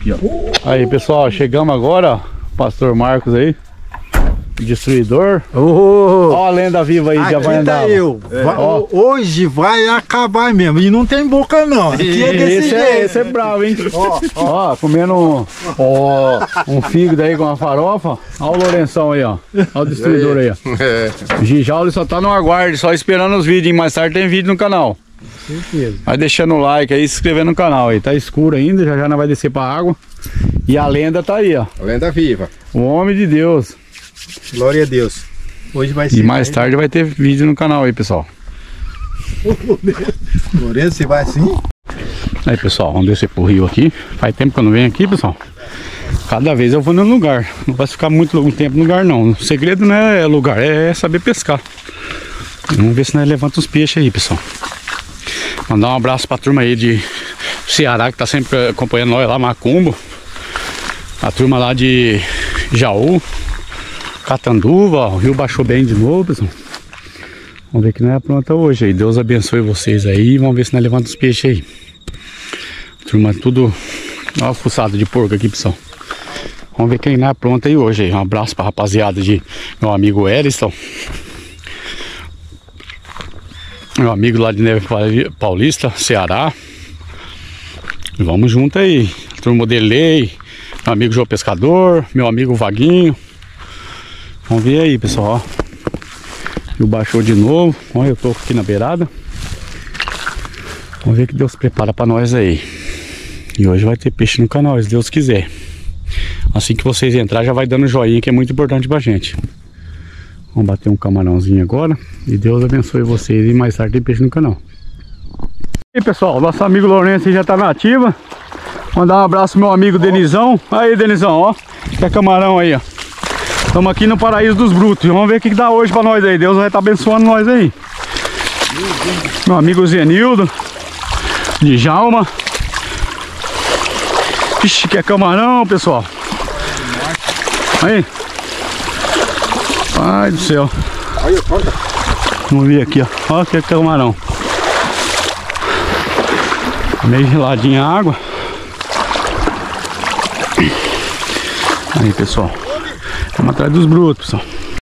aqui, ó. Aí, pessoal, chegamos agora, ó. Pastor Marcos aí. Destruidor. Ó a lenda viva aí, já vai andar. Hoje vai acabar mesmo. E não tem boca não. Aqui é desse jeito. Esse é bravo, hein? Ó, comendo um fígado aí com uma farofa. Ó o Lourenção aí, ó. Ó o destruidor aí, ó. O Gijauli só tá no aguardo, só esperando os vídeos, hein? Mais tarde tem vídeo no canal. Com certeza. Vai deixando o like aí, se inscrevendo no canal aí. Tá escuro ainda, já não vai descer pra água. E a lenda tá aí, ó. A lenda viva. O homem de Deus. Glória a Deus. Hoje vai ser. E mais tarde vai ter vídeo no canal aí, pessoal. Lourenço, você vai assim? Aí, pessoal, vamos descer pro rio aqui. Faz tempo que eu não venho aqui, pessoal. Cada vez eu vou no lugar. Não vai ficar muito tempo no lugar, não. O segredo não é lugar, é saber pescar. Vamos ver se nós levantamos os peixes aí, pessoal. Mandar um abraço pra turma aí de Ceará, que tá sempre acompanhando nós lá, Macumbo. A turma lá de Jaú, Catanduva, ó, o rio baixou bem de novo, pessoal. Vamos ver que não é pronta hoje aí. Deus abençoe vocês aí. Vamos ver se nós levantamos os peixes aí. Turma, tudo. Ó, fuçado de porco aqui, pessoal. Vamos ver quem não é pronta aí hoje aí. Um abraço pra rapaziada de meu amigo Eliston. Meu amigo lá de Neve Paulista, Ceará. Vamos junto aí. Turma Delei. Meu amigo João Pescador. Meu amigo Vaguinho. Vamos ver aí, pessoal, ó. E o baixou de novo. Olha, eu tô aqui na beirada. Vamos ver o que Deus prepara pra nós aí. E hoje vai ter peixe no canal, se Deus quiser. Assim que vocês entrarem, já vai dando joinha, que é muito importante pra gente. Vamos bater um camarãozinho agora. E Deus abençoe vocês. E mais tarde tem peixe no canal. E aí, pessoal, nosso amigo Lourenço já tá na ativa. Mandar um abraço pro meu amigo Denizão. Aí, Denizão, ó. Que camarão aí, ó. Estamos aqui no Paraíso dos Brutos. Vamos ver o que dá hoje pra nós aí. Deus vai estar abençoando nós aí. Meu amigo Zenildo. Djalma. Ixi, que é camarão, pessoal. Aí. Ai do céu. Vamos ver aqui, ó. Olha que é camarão. Meio geladinha a água. Aí, pessoal. Vamos atrás dos brutos, pessoal.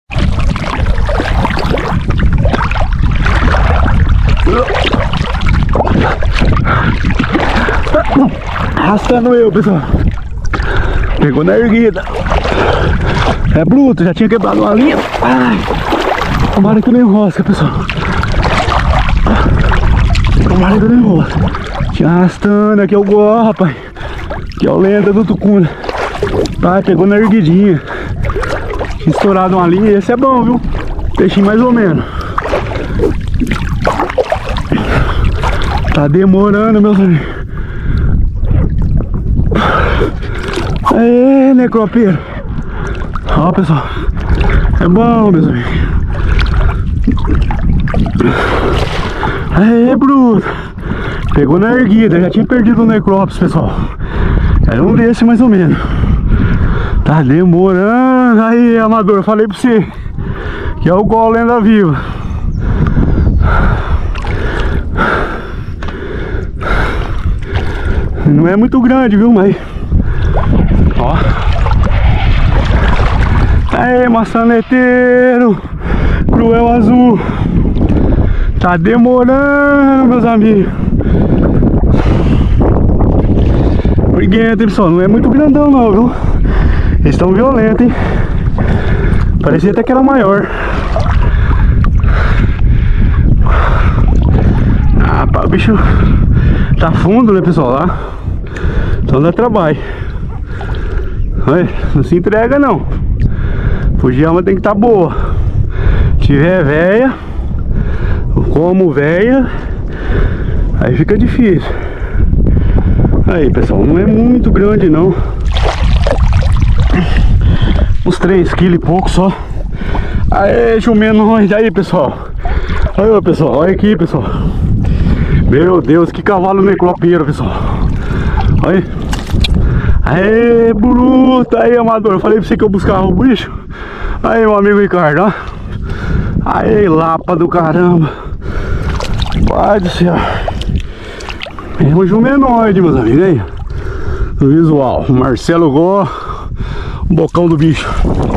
Arrastando eu, pessoal. Pegou na erguida. É bruto, já tinha quebrado uma linha. Ai, tomara que não enrosca, pessoal. Tomara que não enrosca. Tinha arrastando, aqui é o Gó, rapaz. Aqui é o lenda do Tucuna. Ai, pegou na erguidinha. Estourado uma linha, esse é bom, viu? Peixinho mais ou menos. Tá demorando, meus amigos. Aê, necropeiro. Ó, pessoal. É bom, meus amigos. Aê, bruto. Pegou na erguida, já tinha perdido o necrópis, pessoal. Era um desse mais ou menos. Tá demorando. Aí, amador, falei pra você que é o Gol lenda viva. Não é muito grande, viu, mas ó. Aí, maçaneteiro cruel azul. Tá demorando, meus amigos. Briguento, hein, pessoal. Não é muito grandão não, viu? Eles estão violentos, hein? Parecia até que era maior. Ah, pá, o bicho tá fundo, né, pessoal? Lá. Então dá trabalho. Olha, não se entrega, não. Fujiyama tem que estar boa. Se tiver velha, como velha, aí fica difícil. Aí, pessoal, não é muito grande, não. Uns 3 kg e pouco só. Aê, jumento, aí, pessoal. Olha, pessoal, olha aqui, pessoal. Meu Deus, que cavalo necropeiro, pessoal. Olha. Aê, bruto. Aí, amador, eu falei pra você que eu buscava o bicho. Aí, meu amigo Ricardo, ó. Aê, lapa do caramba. Pai do céu. É um jumenoide, meus amigos, aí. Visual, Marcelo Gó, o bocão do bicho.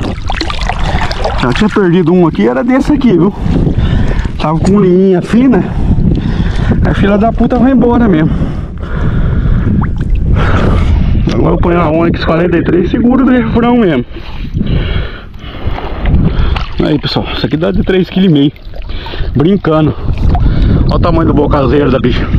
Já tinha perdido um aqui, era desse aqui, viu? Tava com linha fina. A filha da puta vai embora mesmo. Agora eu ponho a Onix 43 seguro do refrão mesmo. Aí pessoal, isso aqui dá de 3,5 kg. Brincando. Olha o tamanho do bocazeiro da bicha.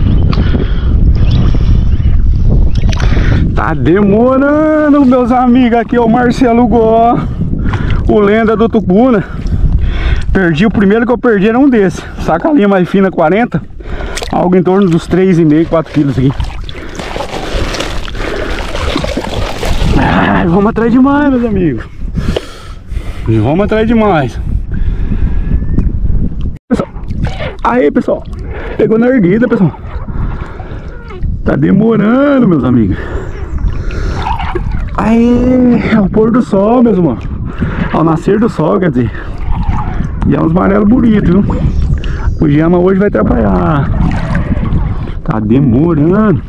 Tá demorando, meus amigos. Aqui é o Marcelo Gó, o lenda do Tucuna. Perdi o primeiro que eu perdi, era um desse. Saca a linha mais fina, 40. Algo em torno dos 3,5, 4 quilos aqui. Ai, vamos atrás demais, meus amigos. Vamos atrás demais. Aí, pessoal. Pegou na erguida, pessoal. Tá demorando, meus amigos. Aí, é o pôr do sol, meus irmãos. Ao nascer do sol, quer dizer. E é uns amarelos bonitos, viu? O Gema hoje vai atrapalhar. Tá demorando.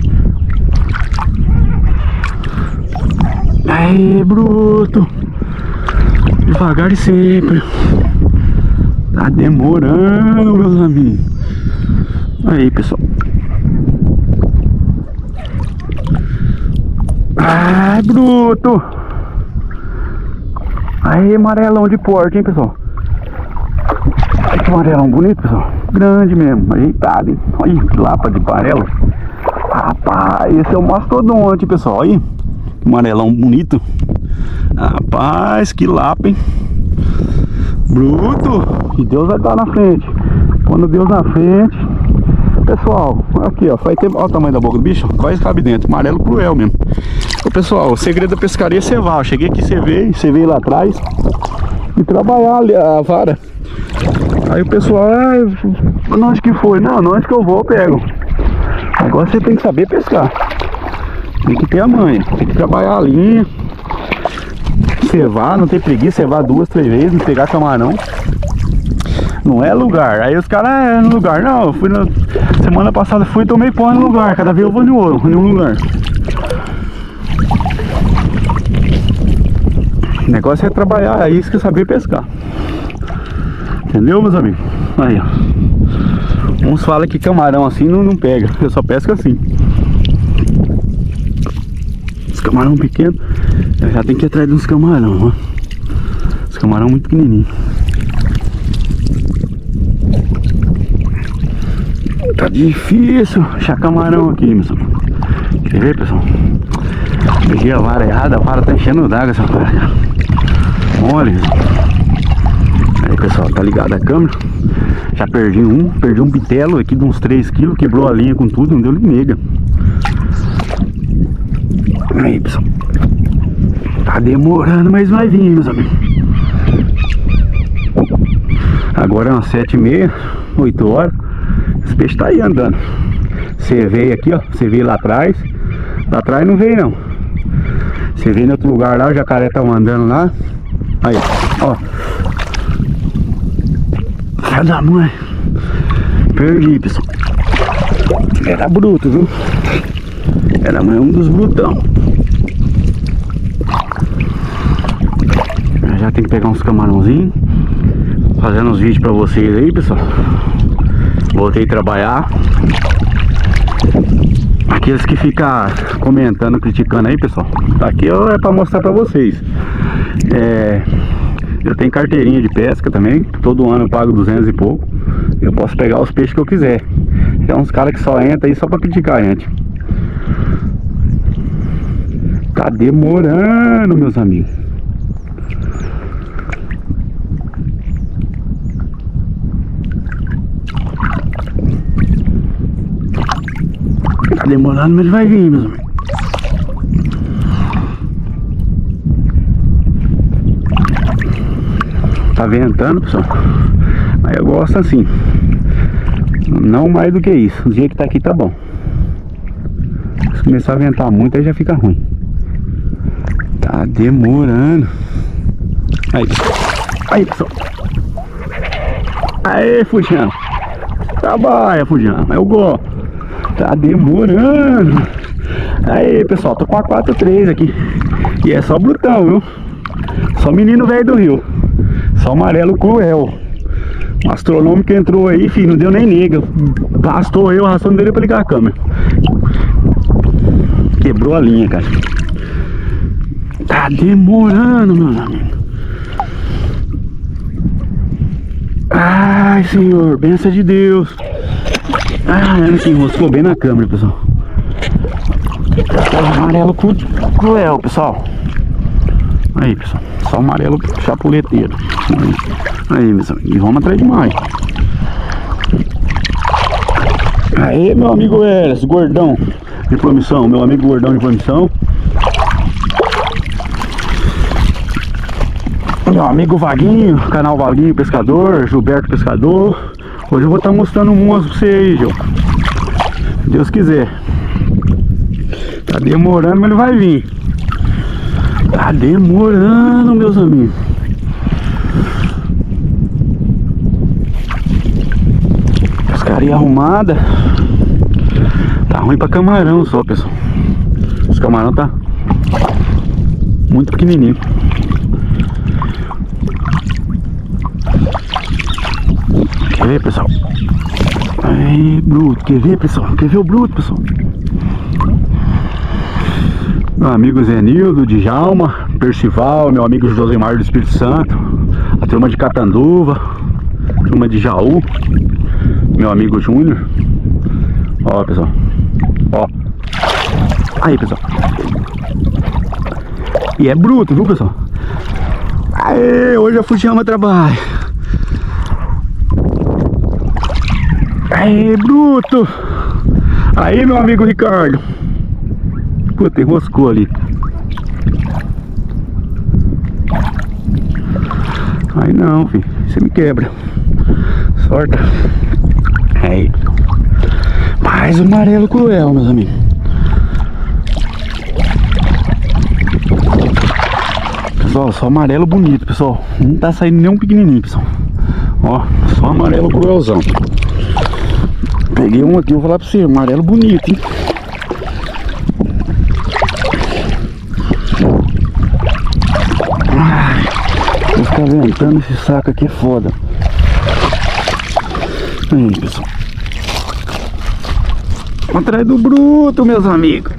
Aí, bruto. Devagar e sempre. Tá demorando, meus amigos. Aí, pessoal. Ai, bruto. Aí, amarelão de porte, hein, pessoal. Olha que amarelão bonito, pessoal. Grande mesmo, ajeitado, hein. Olha que lapa de amarelo. Rapaz, esse é o mastodonte, pessoal. Olha que amarelão bonito. Rapaz, que lapa, hein. Bruto. E Deus vai estar na frente. Quando Deus na frente. Pessoal, aqui ó, faz tempo. Olha o tamanho da boca do bicho, quase cabe dentro. Amarelo cruel mesmo. Ô, pessoal, o segredo da pescaria é cevar. Eu cheguei aqui, cevei lá atrás e trabalhar ali a vara. Aí o pessoal, onde que foi? Não, onde que eu vou eu pego. Agora você tem que saber pescar. Tem que ter a manha, tem que trabalhar a linha. Cevar, não tem preguiça, cevar 2, 3 vezes, não pegar camarão. Não é lugar. Aí os caras, no lugar. Não, eu fui na semana passada, fui e tomei pó no lugar. Cada vez eu vou em um lugar. O negócio é trabalhar, é isso que é saber pescar. Entendeu, meus amigos? Aí, ó. Uns falam que camarão assim não pega. Eu só pesco assim. Os camarão pequenos, eu já tenho que ir atrás de uns camarão, ó. Os camarão muito pequenininhos. Tá difícil achar camarão aqui, pessoal. Quer ver, pessoal? Peguei a vara errada, a vara tá enchendo d'água essa vara, cara. Olha. Aí, pessoal, tá ligado a câmera. Já perdi um bitelo aqui de uns 3 kg, quebrou a linha com tudo, não deu linha. Aí, pessoal. Tá demorando, mas vai vir, meus amigos. Agora é umas 7h30, 8 horas. Esse peixe tá aí andando. Você veio aqui, ó. Você veio lá atrás. Lá atrás não veio, não. Você veio em outro lugar lá, o jacaré tá andando lá. Aí, ó. Cada mãe. Perdi, pessoal. Era bruto, viu? Era um dos brutão. Já tem que pegar uns camarãozinhos. Fazendo uns vídeos pra vocês aí, pessoal. Voltei a trabalhar. Aqueles que ficam comentando, criticando aí, pessoal, aqui é pra mostrar pra vocês. Eu tenho carteirinha de pesca também. Todo ano eu pago 200 e pouco. Eu posso pegar os peixes que eu quiser. Tem uns caras que só entram aí só pra criticar a gente. Tá demorando, meus amigos. Tá demorando, mas vai vir, meus amigos. Tá ventando, pessoal. Aí eu gosto assim. Não mais do que isso. O dia que tá aqui tá bom. Se começar a ventar muito, aí já fica ruim. Tá demorando. Aí, pessoal. Aê, Fujão. Trabalha, Fujão. Eu gosto. Tá demorando. Aí, pessoal, tô com a 4.3 aqui. E é só brutão, viu? Só menino velho do rio. Só amarelo cruel. O astronômico entrou aí, filho, não deu nem nega. Bastou eu, arrastando dele pra ligar a câmera. Quebrou a linha, cara. Tá demorando, meus amigos. Ai, Senhor, bênção de Deus. Ah, se enroscou bem na câmera, pessoal. Amarelo cruel, pessoal. Aí, pessoal, só amarelo chapuleteiro. Aí, pessoal, e vamos atrás de mais. Aí, meu amigo Eres, gordão de promissão, meu amigo gordão de promissão. Meu amigo Vaguinho, canal Vaguinho Pescador, Gilberto Pescador. Hoje eu vou estar mostrando um monstro pra você aí, Gil. Se Deus quiser. Tá demorando, mas ele vai vir. Tá demorando, meus amigos. Pescaria arrumada. Tá ruim pra camarão só, pessoal. Os camarão tá muito pequenininho. Quer ver, pessoal? Aí, bruto. Quer ver, pessoal? Quer ver o bruto, pessoal? Meu amigo Zenildo, Djalma, Percival, meu amigo Josemar do Espírito Santo, a turma de Catanduva, a turma de Jaú, meu amigo Júnior. Ó, pessoal. Ó. Aí, pessoal. E é bruto, viu, pessoal? Aê, hoje a Fujiyama trabalha. Aê, bruto. Aí, meu amigo Ricardo. Puta, enroscou ali. Aí não, filho. Você me quebra. Sorta. Aí. Mais um amarelo cruel, meus amigos. Pessoal, só amarelo bonito, pessoal. Não tá saindo nenhum pequenininho, pessoal. Ó, só amarelo cruelzão. Peguei um aqui, vou falar pra você. Amarelo bonito, hein? Vou ficar ventando esse saco aqui, é foda. Aí, pessoal. Atrás do bruto, meus amigos.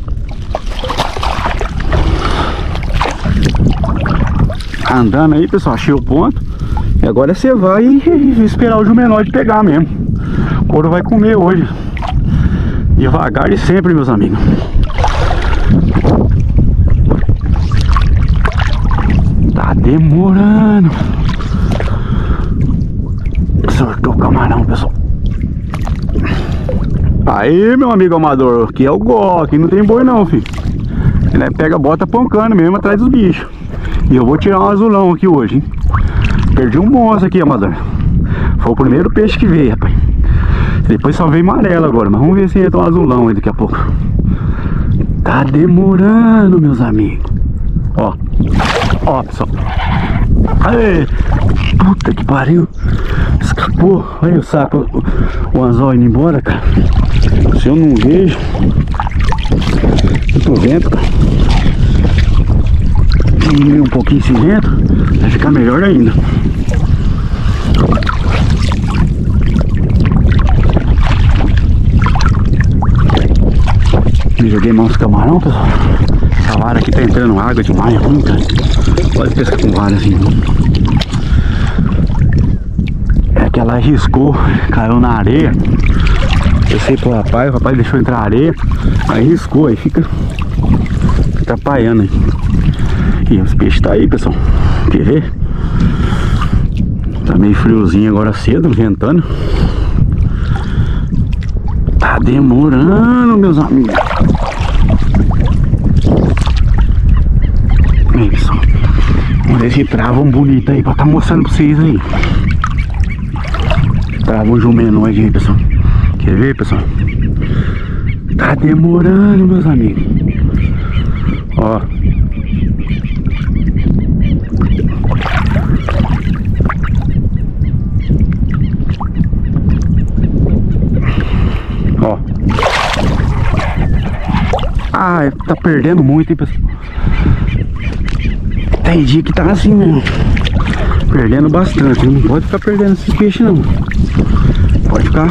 Andando aí, pessoal, achei o ponto. E agora você vai esperar o Jumenóide pegar mesmo. O couro vai comer hoje. Devagar e sempre, meus amigos. Tá demorando. Sortou o camarão, pessoal. Aí, meu amigo amador, aqui é o gol, aqui não tem boi não, filho. Ele pega, bota pancando mesmo atrás dos bichos. E eu vou tirar um azulão aqui hoje, hein. Perdi um monstro aqui, amador. Foi o primeiro peixe que veio, rapaz. Depois só veio amarelo agora, mas vamos ver se entra um azulão aí daqui a pouco. Tá demorando, meus amigos. Ó. Ó, pessoal. Aê! Puta que pariu. Escapou. Olha o saco. O anzol indo embora, cara. Se eu não vejo. Eu tô vendo, cara. Diminuir um pouquinho esse vento. Vai ficar melhor ainda. Me joguei mãos camarão, pessoal. Essa vara aqui tá entrando água demais, ruim, cara. Pode pescar com vara assim. É que ela riscou, caiu na areia. Eu sei pro rapaz, o rapaz deixou entrar areia. Aí riscou, aí fica atrapalhando aí. E os peixes tá aí, pessoal. Quer ver? Tá meio friozinho agora cedo, ventando. Tá demorando, meus amigos. Aí, pessoal. Vamos ver se trava um bonito aí pra tá mostrando pra vocês aí. Trava um jumenoide aí, pessoal. Quer ver, pessoal? Tá demorando, meus amigos. Ó. Ó. Ah, tá perdendo muito, hein, pessoal. Tem dia que tá assim mesmo. Perdendo bastante. Não pode ficar perdendo esses peixes, não. Pode ficar.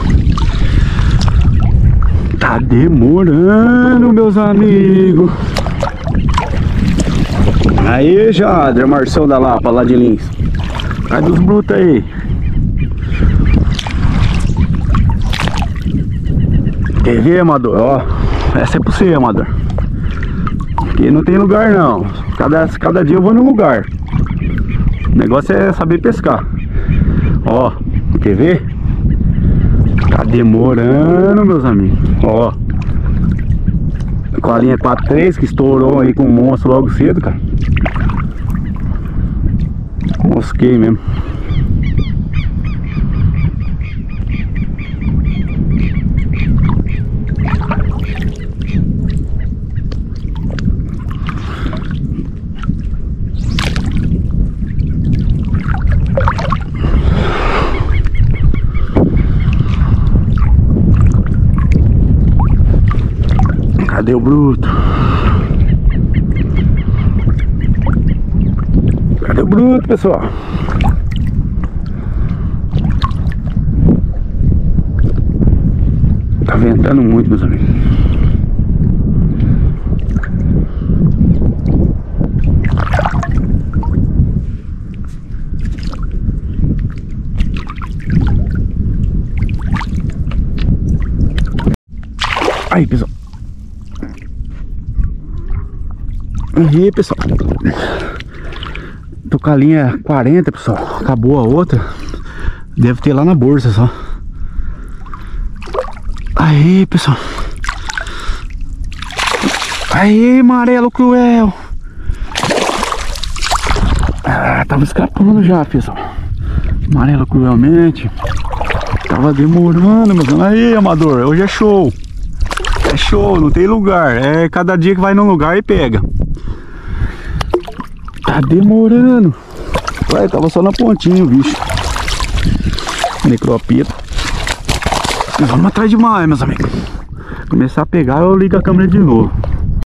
Tá demorando, meus amigos. Aí, Jader, Marcelo da Lapa, lá de Lins. Cai dos brutos aí. Quer ver, amador? Ó, essa é pra você, amador. Aqui não tem lugar, não. Cada dia eu vou num lugar. O negócio é saber pescar. Ó, quer ver? Tá demorando, meus amigos. Ó, com a linha 4.3 que estourou aí com o monstro logo cedo, cara. Mosquei mesmo. Cadê o bruto? Cadê o bruto, pessoal? Tá ventando muito, meus amigos. Aí, pessoal. Aí, pessoal. Tô com a linha 40, pessoal. Acabou a outra. Deve ter lá na bolsa só. Aí, pessoal. Aí, amarelo cruel. Ah, tava escapando já, pessoal. Amarelo cruelmente. Tava demorando, meu. Aí, amador, hoje é show. É show, não tem lugar. É cada dia que vai num lugar e pega. Tá demorando. Ué, tava só na pontinha o bicho. Necropita. Vamos atrás demais, meus amigos. Começar a pegar, eu ligo a câmera de novo.